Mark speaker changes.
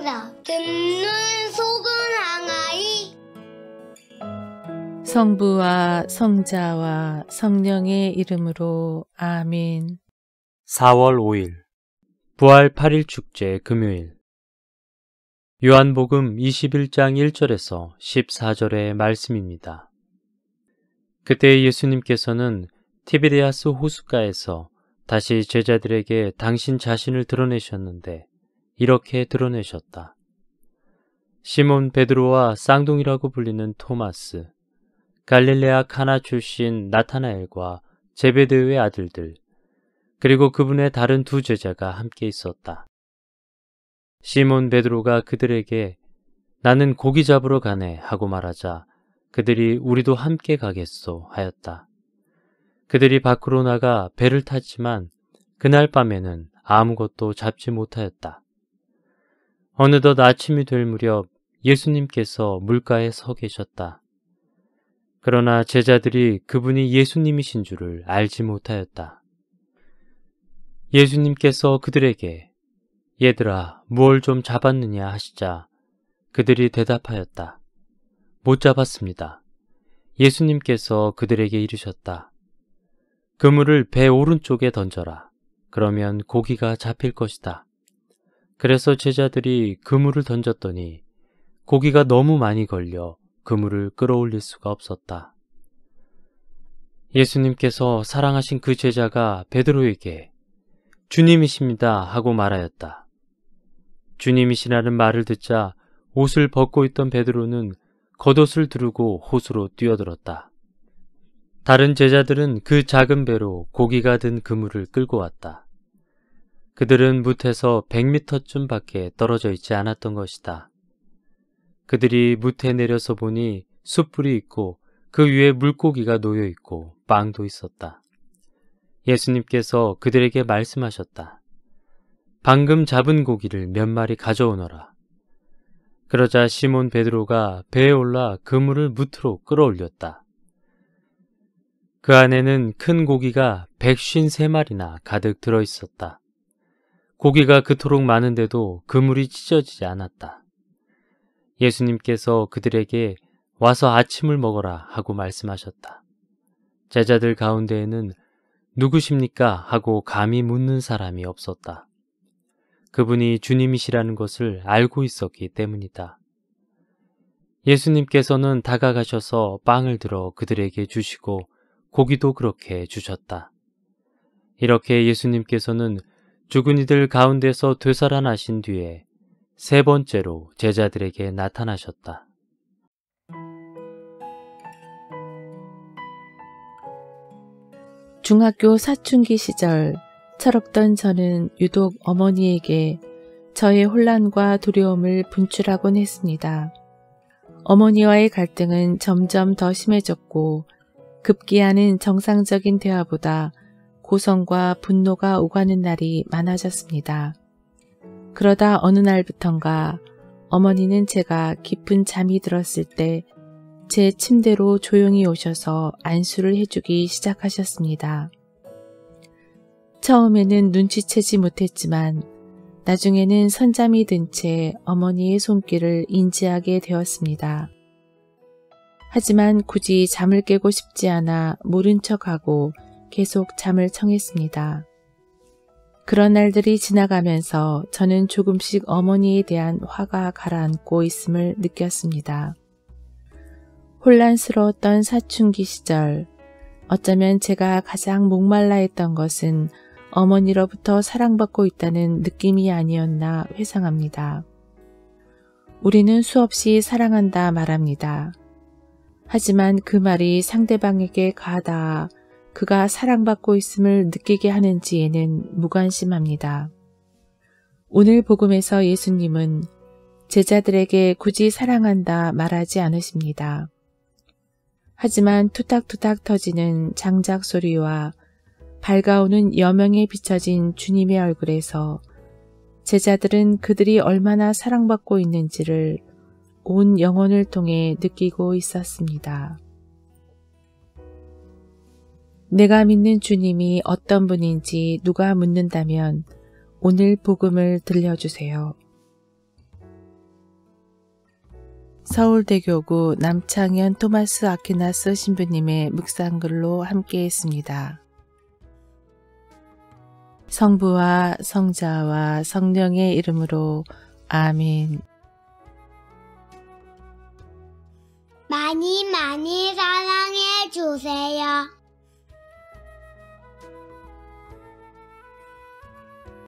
Speaker 1: 하라. 듣는 속은 항아리.
Speaker 2: 성부와 성자와 성령의 이름으로 아멘.
Speaker 3: 4월 5일 부활 8일 축제 금요일. 요한복음 21장 1절에서 14절의 말씀입니다. 그때 예수님께서는 티베리아스 호숫가에서 다시 제자들에게 당신 자신을 드러내셨는데 이렇게 드러내셨다. 시몬 베드로와 쌍둥이라고 불리는 토마스, 갈릴레아 카나 출신 나타나엘과 제베데오의 아들들, 그리고 그분의 다른 두 제자가 함께 있었다. 시몬 베드로가 그들에게 나는 고기 잡으러 가네 하고 말하자 그들이 우리도 함께 가겠소 하였다. 그들이 밖으로 나가 배를 탔지만 그날 밤에는 아무것도 잡지 못하였다. 어느덧 아침이 될 무렵 예수님께서 물가에 서 계셨다. 그러나 제자들이 그분이 예수님이신 줄을 알지 못하였다. 예수님께서 그들에게 얘들아 무얼 좀 잡았느냐 하시자 그들이 대답하였다. 못 잡았습니다. 예수님께서 그들에게 이르셨다. 그물을 배 오른쪽에 던져라. 그러면 고기가 잡힐 것이다. 그래서 제자들이 그물을 던졌더니 고기가 너무 많이 걸려 그물을 끌어올릴 수가 없었다. 예수님께서 사랑하신 그 제자가 베드로에게 주님이십니다 하고 말하였다. 주님이시라는 말을 듣자 옷을 벗고 있던 베드로는 겉옷을 두르고 호수로 뛰어들었다. 다른 제자들은 그 작은 배로 고기가 든 그물을 끌고 왔다. 그들은 뭇에서 100m쯤 밖에 떨어져 있지 않았던 것이다. 그들이 뭇에 내려서 보니 숯불이 있고 그 위에 물고기가 놓여 있고 빵도 있었다. 예수님께서 그들에게 말씀하셨다. 방금 잡은 고기를 몇 마리 가져오너라. 그러자 시몬 베드로가 배에 올라 그물을 뭇으로 끌어올렸다. 그 안에는 큰 고기가 153마리나 가득 들어 있었다. 고기가 그토록 많은데도 그물이 찢어지지 않았다. 예수님께서 그들에게 와서 아침을 먹어라 하고 말씀하셨다. 제자들 가운데에는 누구십니까? 하고 감히 묻는 사람이 없었다. 그분이 주님이시라는 것을 알고 있었기 때문이다. 예수님께서는 다가가셔서 빵을 들어 그들에게 주시고 고기도 그렇게 주셨다. 이렇게 예수님께서는 죽은 이들 가운데서 되살아나신 뒤에 세 번째로 제자들에게 나타나셨다.
Speaker 2: 중학교 사춘기 시절 철없던 저는 유독 어머니에게 저의 혼란과 두려움을 분출하곤 했습니다. 어머니와의 갈등은 점점 더 심해졌고 급기야는 정상적인 대화보다 고성과 분노가 오가는 날이 많아졌습니다. 그러다 어느 날부턴가 어머니는 제가 깊은 잠이 들었을 때 제 침대로 조용히 오셔서 안수를 해주기 시작하셨습니다. 처음에는 눈치채지 못했지만 나중에는 선잠이 든 채 어머니의 손길을 인지하게 되었습니다. 하지만 굳이 잠을 깨고 싶지 않아 모른 척하고 계속 잠을 청했습니다. 그런 날들이 지나가면서 저는 조금씩 어머니에 대한 화가 가라앉고 있음을 느꼈습니다. 혼란스러웠던 사춘기 시절, 어쩌면 제가 가장 목말라 했던 것은 어머니로부터 사랑받고 있다는 느낌이 아니었나 회상합니다. 우리는 수없이 사랑한다 말합니다. 하지만 그 말이 상대방에게 가닿아 그가 사랑받고 있음을 느끼게 하는지에는 무관심합니다. 오늘 복음에서 예수님은 제자들에게 굳이 사랑한다 말하지 않으십니다. 하지만 투닥투닥 터지는 장작 소리와 밝아오는 여명에 비춰진 주님의 얼굴에서 제자들은 그들이 얼마나 사랑받고 있는지를 온 영혼을 통해 느끼고 있었습니다. 내가 믿는 주님이 어떤 분인지 누가 묻는다면 오늘 복음을 들려주세요. 서울대교구 남창현 토마스 아퀴나스 신부님의 묵상글로 함께했습니다. 성부와 성자와 성령의 이름으로 아멘.
Speaker 1: 많이 많이 사랑해 주세요.